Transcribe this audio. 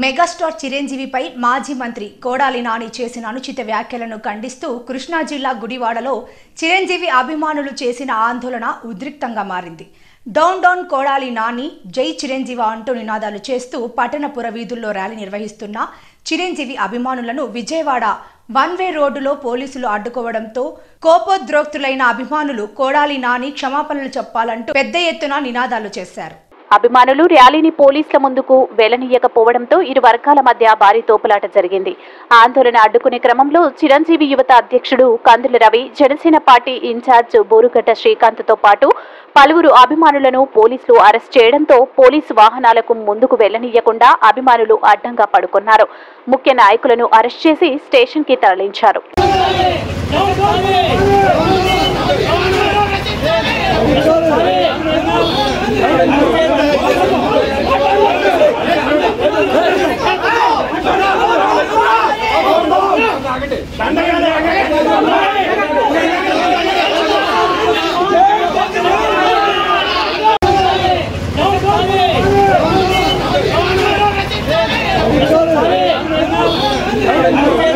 Megastar చిరంజీవిపై మాజీ మంత్రి కొడాలి నాని చేసిన అనుచిత వ్యాఖ్యలను ఖండిస్తూ కృష్ణా జిల్లా గుడివాడలో చిరంజీవి అభిమానులు చేసిన ఆందోళన ఉద్రిక్తంగా మారింది. డౌన్ డౌన్ కొడాలి నాని, జై చిరంజీవి అంటూ నినాదాలు చేస్తూ పట్టణపుర వీధుల్లో ర్యాలీ నిర్వహిస్తున్న చిరంజీవి అభిమానులను విజయవాడ వన్ వే రోడ్డులో పోలీసులు అడ్డుకోవడంతో కోపోద్రిక్తులైన అభిమానులు కొడాలి నాని క్షమాపణలు చెప్పాలంటూ పెద్ద ఎత్తున నినాదాలు చేశారు. అభిమానులు ర్యాలీని పోలీసుల ముందుకు వెళ్లనీయకపోవడంతో ఇరు వర్గాల మధ్య భారీ తోపులాట జరిగింది. ఆందోళన అడ్డుకునే క్రమంలో చిరంజీవి యువత అధ్యక్షుడు కందుల రవి, జనసేన పార్టీ ఇన్ఛార్జ్ బోరుగడ్డ శ్రీకాంత్తో పాటు పలువురు అభిమానులను పోలీసులు అరెస్ట్ చేయడంతో పోలీసు వాహనాలకు ముందుకు వెళ్లనీయకుండా అభిమానులు అడ్డంగా పడుకున్నారు. ముఖ్య నాయకులను అరెస్ట్ చేసి స్టేషన్కి తరలించారు. Hey!